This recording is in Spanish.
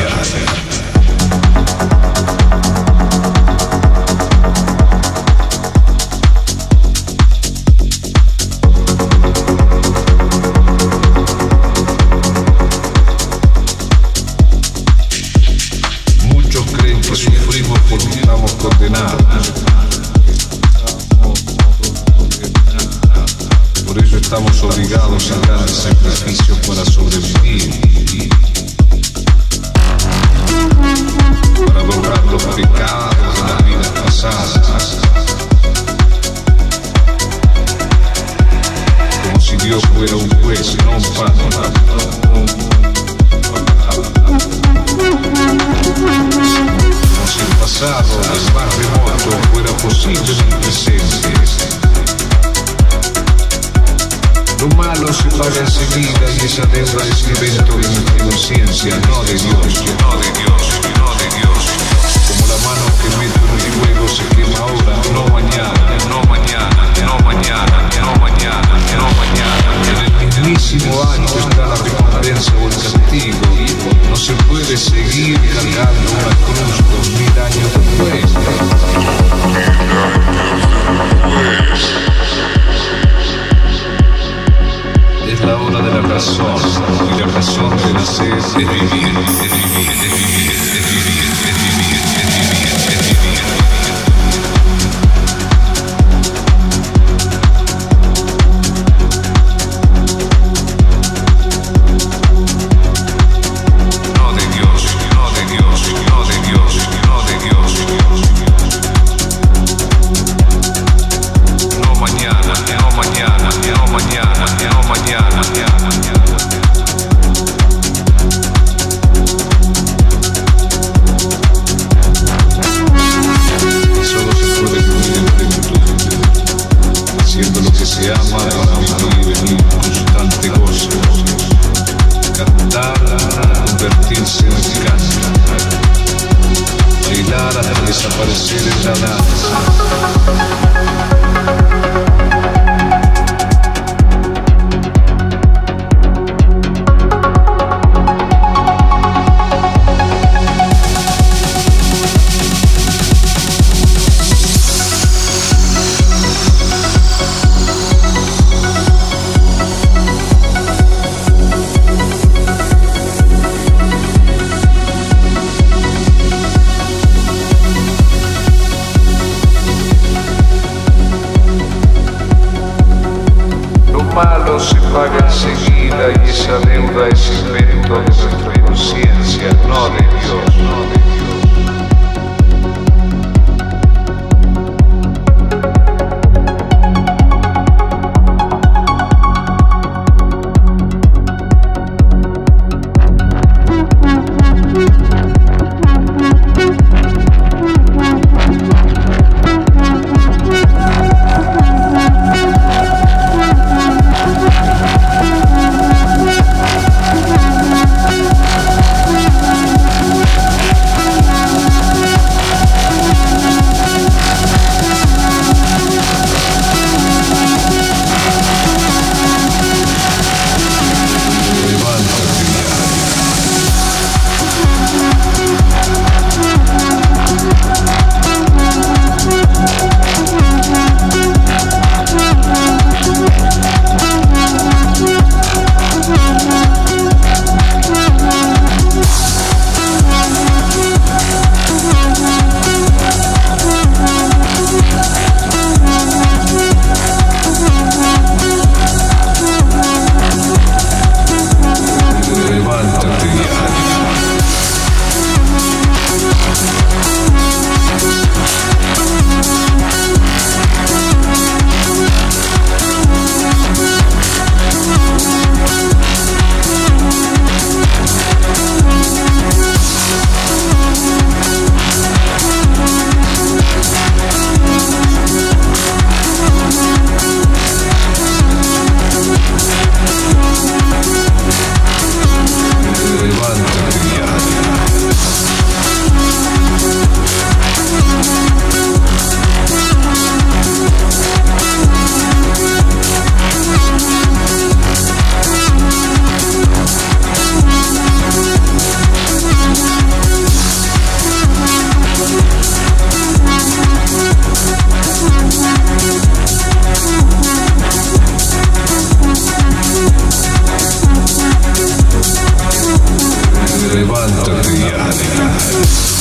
Estamos obligados a grandes sacrificios para sobrevivir, para borrar los pecados de las vidas pasadas, como si Dios fuera un juez, no un padre. Como si el pasado, el más remoto, fuera posible en el presente. Lo malo se paga enseguida y esa deuda es evento de nuestra conciencia, no de Dios, no de Dios, no de Dios. Como la mano que meto en el fuego se quema ahora, no mañana, no mañana, no mañana, no mañana, no mañana. En el mismísimo acto está la recompensa o el castigo. No se puede seguir cargando una cruz 2000 años después. Es la hora de la razón, y la razón de nacer es vivir, es vivir, es vivir, es vivir, es vivir, es vivir, es vivir, es vivir. No de Dios, no de Dios, no de Dios, no de Dios. No mañana, no mañana, no mañana, no mañana. Y solo se puede vivir en plenitud, haciendo lo que se ama para vivir en un constante gozo. Cantar para convertirse en canto, bailar hasta desaparecer en la danza. Se paga enseguida y esa deuda es invento de nuestra conciencia, no de Dios, no de Dios. Thank you.